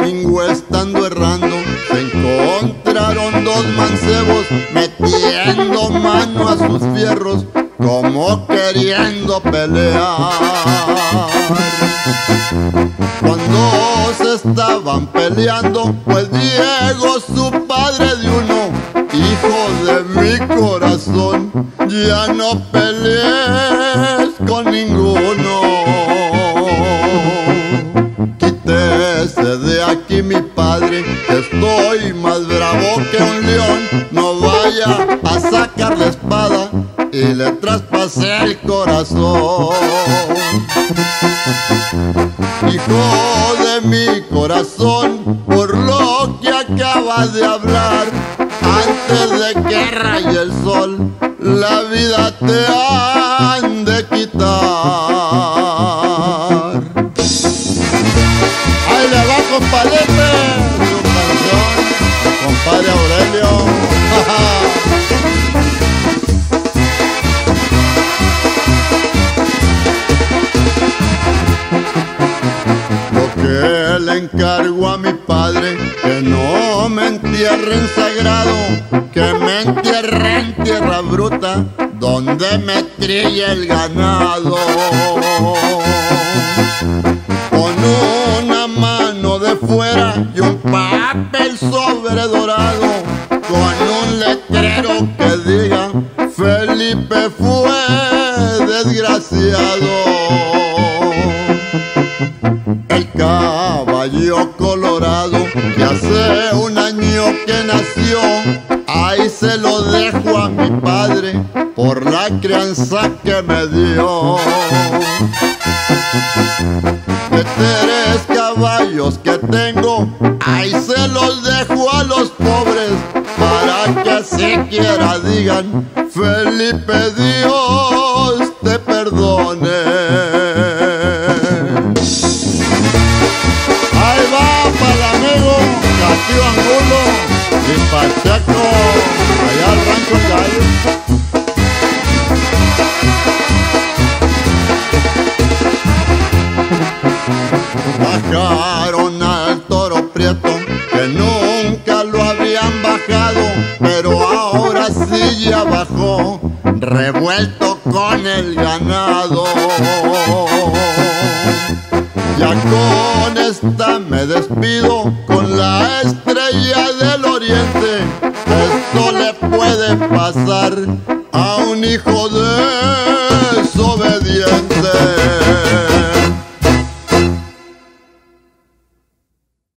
domingo estando errando, se encontraron dos mancebos metiendo mano a sus fierros, como queriendo pelear. Cuando se estaban peleando, pues llegó su padre de uno: hijo de mi corazón, ya no pelees con ninguno. Quítese de aquí mi padre, que estoy más bravo que un león. No vaya a sacar la espada y le traspasé el corazón. Hijo de mi corazón, por lo que acabas de hablar, antes de que raye el sol, la vida te han de quitar. Ahí le va, compadre, su canción, compadre Aurelio. Que le encargo a mi padre que no me entierre en sagrado, que me entierre en tierra bruta, donde me trille el ganado. Con una mano de fuera y un papel sobre dorado, con un letrero que diga: Felipe fue desgraciado. Caballo colorado que hace un año que nació, ahí se lo dejo a mi padre por la crianza que me dio. De 3 caballos que tengo, ahí se los dejo a los pobres, para que siquiera digan: Felipe, Dios te perdone. Tío Angulo y Pacheco, allá al rancho El Gallo. Bajaron al toro prieto, que nunca lo habían bajado, pero ahora sí ya bajó, revuelto con el ganado. Ya con esta me despido, con la estrella del oriente. Esto le puede pasar a un hijo de